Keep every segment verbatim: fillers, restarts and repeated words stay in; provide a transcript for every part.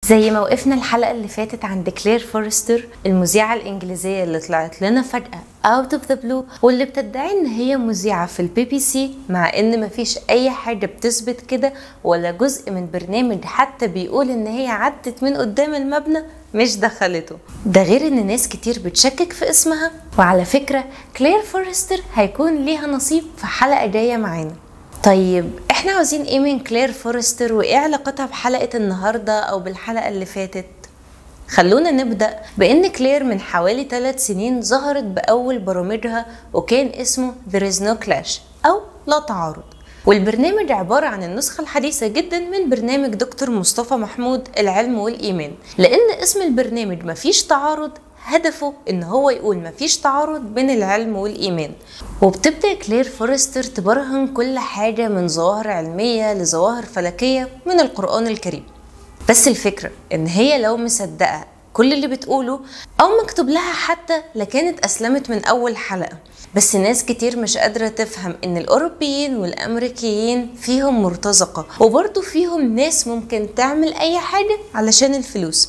زي ما وقفنا الحلقة اللي فاتت عند كلير فورستر المذيعة الإنجليزية اللي طلعت لنا فجأة out of the blue واللي بتدعي إن هي مذيعة في البي بي سي، مع إن مفيش أي حاجة بتثبت كده ولا جزء من برنامج حتى بيقول إن هي عدت من قدام المبنى مش دخلته. ده غير إن ناس كتير بتشكك في اسمها. وعلى فكرة كلير فورستر هيكون ليها نصيب في حلقة جاية معانا. طيب احنا عاوزين ايه من كلير فورستر وايه علاقتها بحلقة النهاردة او بالحلقة اللي فاتت؟ خلونا نبدأ بان كلير من حوالي ثلاث سنين ظهرت باول برامجها وكان اسمه There is no clash او لا تعارض، والبرنامج عبارة عن النسخة الحديثة جدا من برنامج دكتور مصطفى محمود العلم والإيمان. لأن اسم البرنامج مفيش تعارض، هدفه ان هو يقول مفيش تعارض بين العلم والإيمان. وبتبدأ كلير فورستر تبرهن كل حاجة من ظواهر علمية لظواهر فلكية من القرآن الكريم. بس الفكرة ان هي لو مصدقة كل اللي بتقوله او مكتوب لها حتى لكانت اسلمت من اول حلقة. بس ناس كتير مش قادرة تفهم ان الاوروبيين والامريكيين فيهم مرتزقة، وبرضو فيهم ناس ممكن تعمل اي حاجة علشان الفلوس.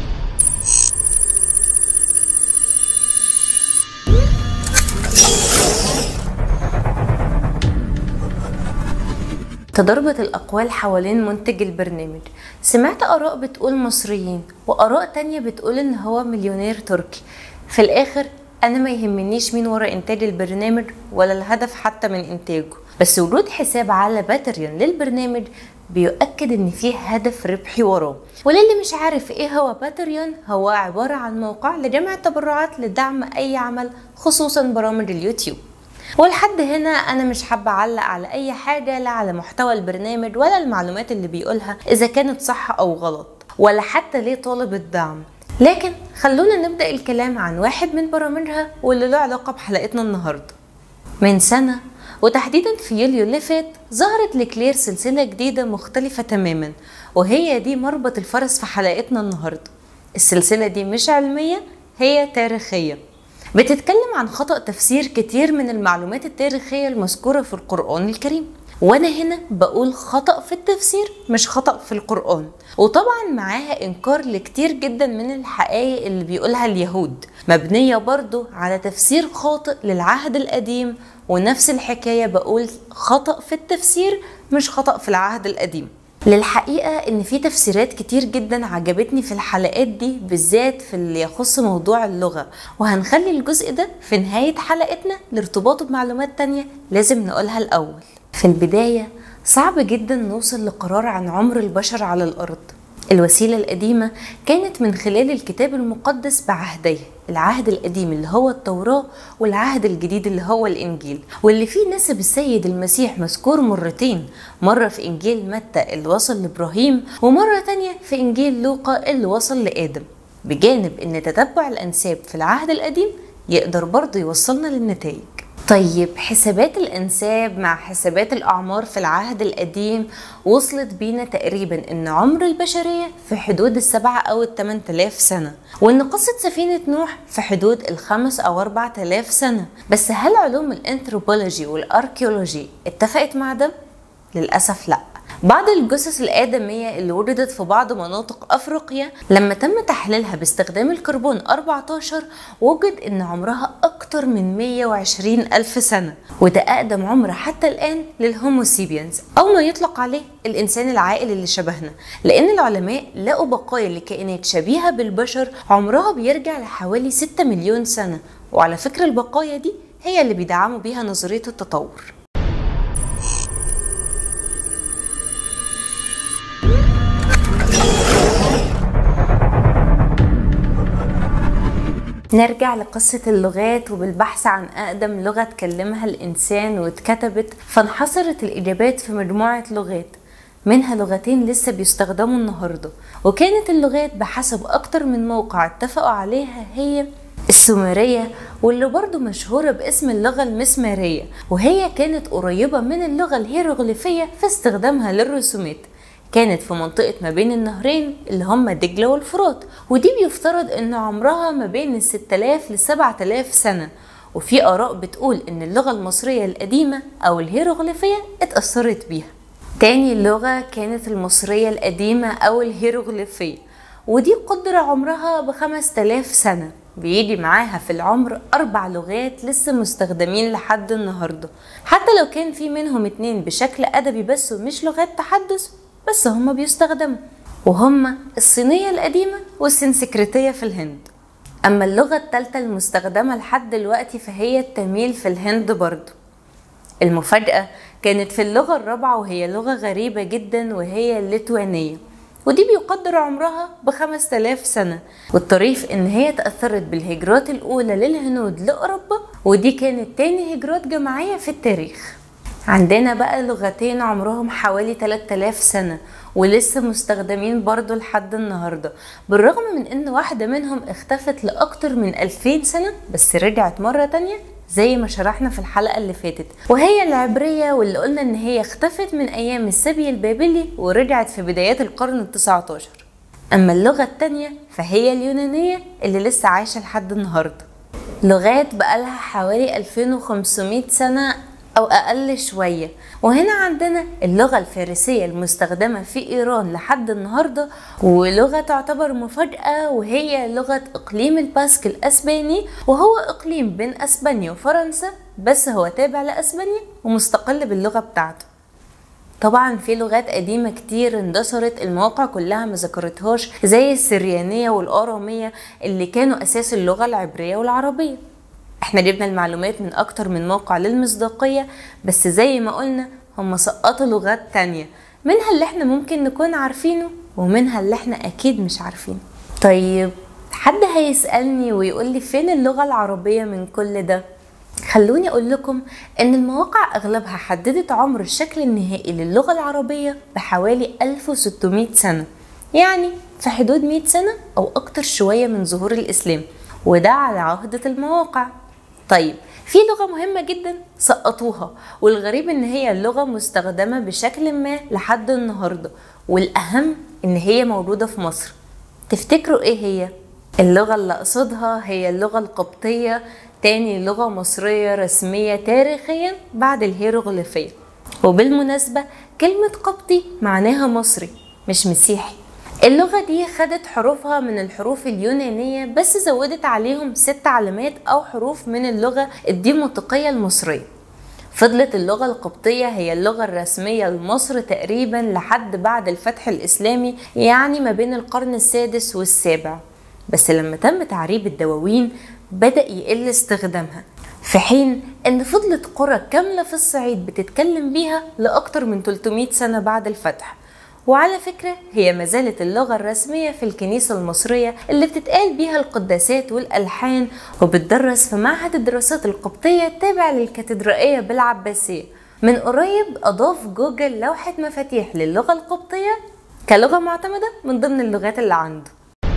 تضاربت الأقوال حوالين منتج البرنامج. سمعت آراء بتقول مصريين وآراء تانية بتقول إن هو مليونير تركي. في الآخر أنا ما يهمنيش مين ورا إنتاج البرنامج ولا الهدف حتى من إنتاجه، بس وجود حساب على باتريون للبرنامج بيؤكد إن فيه هدف ربحي وراه. وللي مش عارف إيه هو باتريون، هو عبارة عن موقع لجمع التبرعات لدعم أي عمل خصوصا برامج اليوتيوب. ولحد هنا انا مش حابه اعلق على اي حاجه، لا على محتوى البرنامج ولا المعلومات اللي بيقولها اذا كانت صح او غلط، ولا حتى ليه طالب الدعم. لكن خلونا نبدا الكلام عن واحد من برامجها واللي له علاقه بحلقتنا النهارده. من سنه وتحديدا في يوليو اللي فات ظهرت لكلير سلسله جديده مختلفه تماما، وهي دي مربط الفرس في حلقتنا النهارده. السلسله دي مش علميه، هي تاريخيه، بتتكلم عن خطأ تفسير كتير من المعلومات التاريخية المذكورة في القرآن الكريم. وانا هنا بقول خطأ في التفسير مش خطأ في القرآن، وطبعا معاها انكار لكتير جدا من الحقائق اللي بيقولها اليهود، مبنية برضو على تفسير خاطئ للعهد القديم. ونفس الحكاية بقول خطأ في التفسير مش خطأ في العهد القديم. للحقيقة ان في تفسيرات كتير جدا عجبتني في الحلقات دي، بالذات في اللي يخص موضوع اللغة، وهنخلي الجزء ده في نهاية حلقتنا لارتباطه بمعلومات تانية لازم نقولها الأول. في البداية صعب جدا نوصل لقرار عن عمر البشر على الأرض. الوسيلة القديمة كانت من خلال الكتاب المقدس بعهديه، العهد القديم اللي هو التوراة والعهد الجديد اللي هو الإنجيل، واللي فيه نسب السيد المسيح مذكور مرتين، مرة في إنجيل متى اللي وصل لإبراهيم، ومرة تانية في إنجيل لوقا اللي وصل لآدم، بجانب إن تتبع الأنساب في العهد القديم يقدر برضه يوصلنا للنتائج. طيب حسابات الأنساب مع حسابات الأعمار في العهد القديم وصلت بينا تقريبا إن عمر البشرية في حدود السبعة أو الثمان تلاف سنة، وإن قصة سفينة نوح في حدود الخمس أو أربع تلاف سنة. بس هل علوم الأنثروبولوجي والأركيولوجي اتفقت مع ده؟ للأسف لأ. بعض الجثث الآدمية اللي وجدت في بعض مناطق أفريقيا لما تم تحليلها باستخدام الكربون أربعة عشر وجد إن عمرها أكتر من مية وعشرين ألف سنة، وده أقدم عمر حتى الآن للهوموسيبيانز أو ما يطلق عليه الإنسان العاقل اللي شبهنا، لأن العلماء لقوا بقايا لكائنات شبيهة بالبشر عمرها بيرجع لحوالي ستة مليون سنة. وعلى فكرة البقايا دي هي اللي بيدعموا بيها نظرية التطور. نرجع لقصة اللغات وبالبحث عن أقدم لغة تكلمها الإنسان واتكتبت، فانحصرت الإجابات في مجموعة لغات، منها لغتين لسه بيستخدموا النهاردة. وكانت اللغات بحسب أكتر من موقع اتفقوا عليها هي السومرية، واللي برضو مشهورة باسم اللغة المسمارية، وهي كانت قريبة من اللغة الهيروغليفية في استخدامها للرسومات. كانت في منطقة ما بين النهرين اللي هم دجلة والفرات، ودي بيفترض ان عمرها ما بين الست آلاف لسبعة آلاف سنة. وفي آراء بتقول ان اللغة المصرية القديمة او الهيروغليفية اتأثرت بيها. تاني لغة كانت المصرية القديمة او الهيروغليفية، ودي قدر عمرها بخمس تلاف سنة. بيجي معاها في العمر أربع لغات لسه مستخدمين لحد النهاردة، حتى لو كان في منهم اتنين بشكل أدبي بس ومش لغات تحدث، بس هما بيستخدموا، وهما الصينية القديمة والسنسكريتية في الهند. أما اللغة التالتة المستخدمة لحد دلوقتي فهي التاميل في الهند برضو. المفاجأة كانت في اللغة الرابعة، وهي لغة غريبة جدا، وهي الليتوانية، ودي بيقدر عمرها بخمس تلاف سنة. والطريف ان هي تأثرت بالهجرات الاولى للهنود لأوروبا، ودي كانت تاني هجرات جماعية في التاريخ. عندنا بقى لغتين عمرهم حوالي تلات تلاف سنة ولسه مستخدمين برضو لحد النهاردة، بالرغم من ان واحدة منهم اختفت لأكتر من ألفين سنة، بس رجعت مرة تانية زي ما شرحنا في الحلقة اللي فاتت، وهي العبرية، واللي قلنا ان هي اختفت من ايام السبي البابلي ورجعت في بدايات القرن التسعة عشر. اما اللغة التانية فهي اليونانية اللي لسه عايشة لحد النهاردة. لغات بقالها حوالي ألفين وخمسمائة سنة او اقل شوية. وهنا عندنا اللغة الفارسية المستخدمة في ايران لحد النهاردة، ولغة تعتبر مفاجأة، وهي لغة اقليم الباسك الاسباني، وهو اقليم بين اسبانيا وفرنسا، بس هو تابع لاسبانيا ومستقل باللغة بتاعته. طبعا في لغات قديمة كتير اندثرت، المواقع كلها ما ذكرتهاش، زي السريانية والارامية اللي كانوا اساس اللغة العبرية والعربية. احنا جبنا المعلومات من اكتر من موقع للمصداقية، بس زي ما قلنا هم سقطوا لغات تانية، منها اللي احنا ممكن نكون عارفينه، ومنها اللي احنا اكيد مش عارفينه. طيب حد هيسألني ويقول لي فين اللغة العربية من كل ده؟ خلوني اقول لكم ان المواقع اغلبها حددت عمر الشكل النهائي للغة العربية بحوالي ألف وستمائة سنة، يعني في حدود مائة سنة او اكتر شوية من ظهور الاسلام، وده على عهدة المواقع. طيب في لغة مهمة جدا سقطوها، والغريب ان هي اللغة مستخدمة بشكل ما لحد النهاردة، والاهم ان هي موجودة في مصر. تفتكروا ايه هي؟ اللغة اللي اقصدها هي اللغة القبطية، تاني لغة مصرية رسمية تاريخيا بعد الهيروغليفية. وبالمناسبة كلمة قبطي معناها مصري مش مسيحي. اللغة دي خدت حروفها من الحروف اليونانية، بس زودت عليهم ست علامات أو حروف من اللغة الديموطيقية المصرية. فضلت اللغة القبطية هي اللغة الرسمية لمصر تقريبا لحد بعد الفتح الإسلامي، يعني ما بين القرن السادس والسابع، بس لما تم تعريب الدواوين بدأ يقل استخدامها، في حين ان فضلت قرى كاملة في الصعيد بتتكلم بيها لأكتر من ثلاثمائة سنة بعد الفتح. وعلى فكرة هي ما زالت اللغة الرسمية في الكنيسة المصرية اللي بتتقال بيها القداسات والألحان، وبتدرس في معهد الدراسات القبطية التابع للكاتدرائية بالعباسية. من قريب أضاف جوجل لوحة مفاتيح للغة القبطية كلغة معتمدة من ضمن اللغات اللي عنده.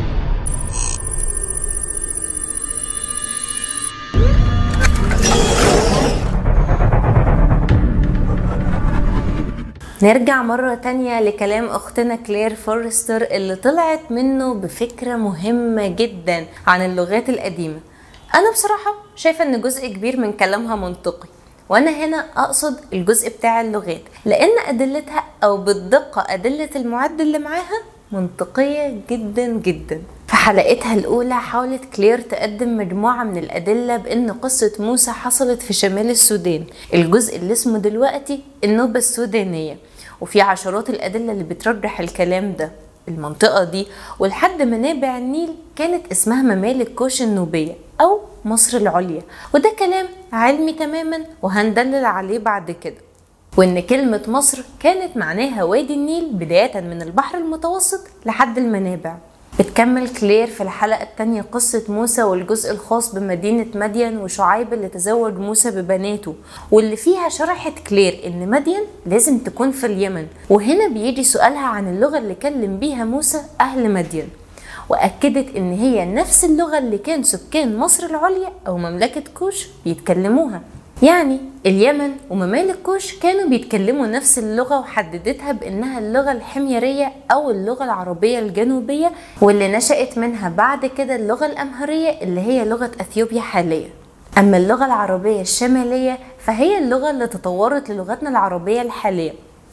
نرجع مرة تانية لكلام أختنا كلير فورستر اللي طلعت منه بفكرة مهمة جدا عن اللغات القديمة. أنا بصراحة شايفة أن جزء كبير من كلامها منطقي، وأنا هنا أقصد الجزء بتاع اللغات، لأن أدلتها أو بالدقة أدلة المعد اللي معاها منطقية جدا جدا. في حلقتها الأولى حاولت كلير تقدم مجموعة من الأدلة بأن قصة موسى حصلت في شمال السودان، الجزء اللي اسمه دلوقتي النوبة السودانية، وفي عشرات الأدلة اللي بترجح الكلام ده. المنطقة دي ولحد منابع النيل كانت اسمها ممالك كوش النوبية أو مصر العليا، وده كلام علمي تماما وهندلل عليه بعد كده. وإن كلمة مصر كانت معناها وادي النيل بداية من البحر المتوسط لحد المنابع. بتكمل كلير في الحلقة التانية قصة موسى والجزء الخاص بمدينة مدين وشعيب اللي تزوج موسى ببناته، واللي فيها شرحت كلير ان مدين لازم تكون في اليمن. وهنا بيجي سؤالها عن اللغة اللي كلم بيها موسى اهل مدين، واكدت ان هي نفس اللغة اللي كان سكان مصر العليا او مملكة كوش بيتكلموها، يعني اليمن وممالك كوش كانوا بيتكلموا نفس اللغة، وحددتها بأنها اللغة الحميرية أو اللغة العربية الجنوبية، واللي نشأت منها بعد كده اللغة الأمهرية اللي هي لغة أثيوبيا حاليا. أما اللغة العربية الشمالية فهي اللغة اللي تطورت للغتنا العربية الحالية،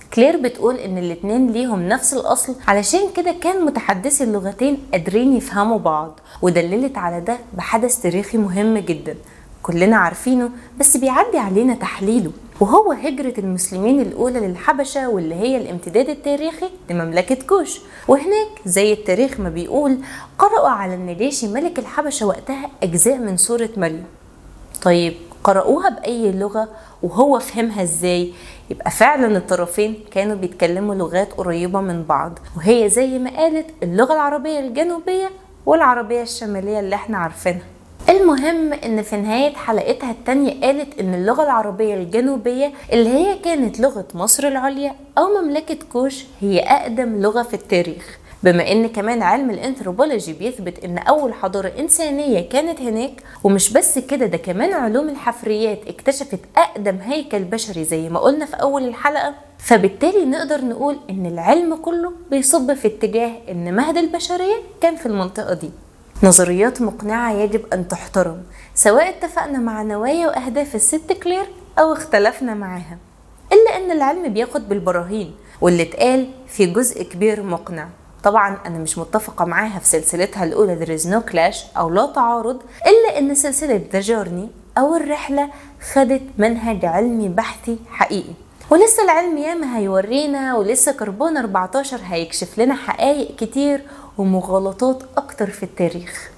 كلير بتقول ان الاتنين ليهم نفس الاصل، علشان كده كان متحدثي اللغتين قادرين يفهموا بعض، ودللت على ده بحدث تاريخي مهم جدا كلنا عارفينه بس بيعدي علينا تحليله، وهو هجرة المسلمين الأولى للحبشة، واللي هي الامتداد التاريخي لمملكة كوش. وهناك زي التاريخ ما بيقول قرأوا على النجاشي ملك الحبشة وقتها أجزاء من سورة مريم. طيب قرأوها بأي لغة وهو فهمها ازاي؟ يبقى فعلا الطرفين كانوا بيتكلموا لغات قريبة من بعض، وهي زي ما قالت اللغة العربية الجنوبية والعربية الشمالية اللي احنا عارفينها. المهم ان في نهاية حلقتها التانية قالت ان اللغة العربية الجنوبية اللي هي كانت لغة مصر العليا او مملكة كوش هي اقدم لغة في التاريخ، بما ان كمان علم الانثروبولوجي بيثبت ان اول حضارة انسانية كانت هناك. ومش بس كده، ده كمان علوم الحفريات اكتشفت اقدم هيكل بشري زي ما قلنا في اول الحلقة. فبالتالي نقدر نقول ان العلم كله بيصب في اتجاه ان مهد البشرية كان في المنطقة دي. نظريات مقنعة يجب أن تحترم، سواء اتفقنا مع نوايا وأهداف الست كلير أو اختلفنا معاها، إلا أن العلم بياخد بالبراهين، واللي اتقال في جزء كبير مقنع. طبعا أنا مش متفقة معاها في سلسلتها الأولى There is no clash أو لا تعارض، إلا أن سلسلة The Journey أو الرحلة خدت منهج علمي بحثي حقيقي، ولسه العلم ياما هيورينا، ولسه كربون أربعتاشر هيكشف لنا حقائق كتير ومغالطات أكتر في التاريخ.